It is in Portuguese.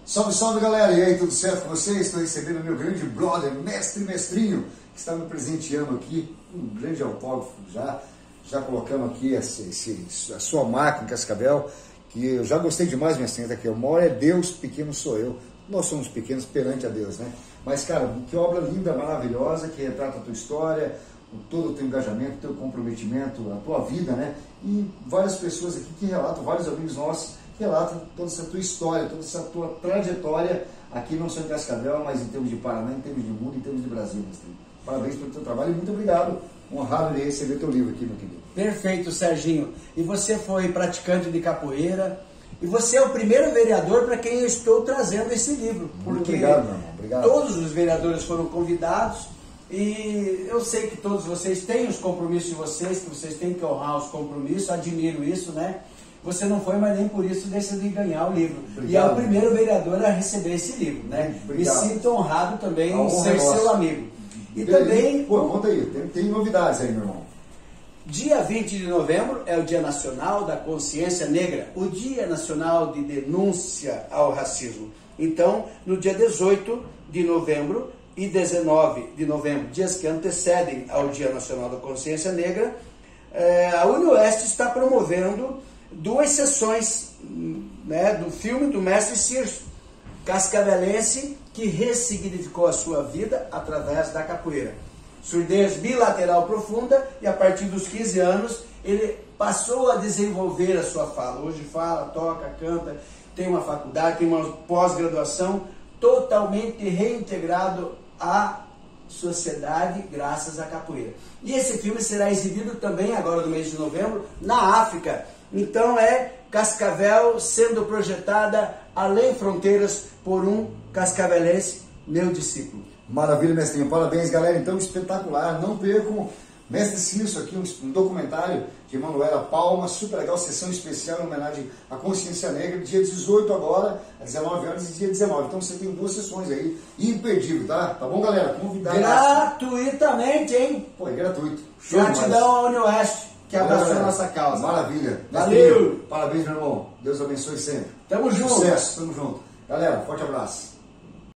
Salve, salve, galera! E aí, tudo certo com vocês? Estou recebendo meu grande brother, mestre Mestrinho, que está me presenteando aqui, um grande autógrafo já colocamos aqui a sua marca em Cascavel, que eu já gostei demais, Mestrinho, daqui. O maior é Deus, pequeno sou eu. Nós somos pequenos perante a Deus, né? Mas, cara, que obra linda, maravilhosa, que retrata a tua história, todo o teu engajamento, o teu comprometimento, a tua vida, né? E várias pessoas aqui que relatam, vários amigos nossos, relatam toda essa tua história, toda essa tua trajetória aqui, não só em Cascavel, mas em termos de Paraná, em termos de mundo, em termos de Brasil, Mestrinho. Parabéns pelo teu trabalho e muito obrigado. Honrado de receber teu livro aqui, meu querido. Perfeito, Serginho. E você foi praticante de capoeira, e você é o primeiro vereador para quem eu estou trazendo esse livro. Muito obrigado, meu irmão. Obrigado. Todos os vereadores foram convidados, e eu sei que todos vocês têm os compromissos de vocês, que vocês têm que honrar os compromissos, admiro isso, né? Você não foi, mas nem por isso deixa de ganhar o livro. Obrigado. E é o primeiro vereador a receber esse livro, né? Obrigado. Me sinto honrado também em ser seu amigo. E também... Pô, conta aí, tem novidades aí, meu irmão. Dia 20 de novembro é o Dia Nacional da Consciência Negra, o Dia Nacional de Denúncia ao Racismo. Então, no dia 18 de novembro e 19 de novembro, dias que antecedem ao Dia Nacional da Consciência Negra, a UniOeste está promovendo 2 sessões, né, do filme do mestre Circe, cascavelense, que ressignificou a sua vida através da capoeira. Surdez bilateral profunda, e a partir dos 15 anos ele passou a desenvolver a sua fala. Hoje fala, toca, canta, tem uma faculdade, tem uma pós-graduação, totalmente reintegrado à sociedade graças à capoeira. E esse filme será exibido também agora no mês de novembro na África. Então é Cascavel sendo projetada além fronteiras por um cascavelense, meu discípulo. Maravilha, Mestrinho. Parabéns, galera. Então, espetacular. Não percam Mestre Circe aqui, um documentário de Manuela Palma, super legal, sessão especial em homenagem à Consciência Negra, dia 18 agora, às 19 horas e dia 19. Então você tem 2 sessões aí, imperdível, tá? Tá bom, galera? Convidado. Gratuitamente, hein? Pô, é gratuito. Show Gratidão à UniOeste, que abraçou a nossa causa. Maravilha. Valeu. Parabéns, meu irmão. Deus abençoe sempre. Tamo junto. Sucesso, tamo junto. Galera, forte abraço.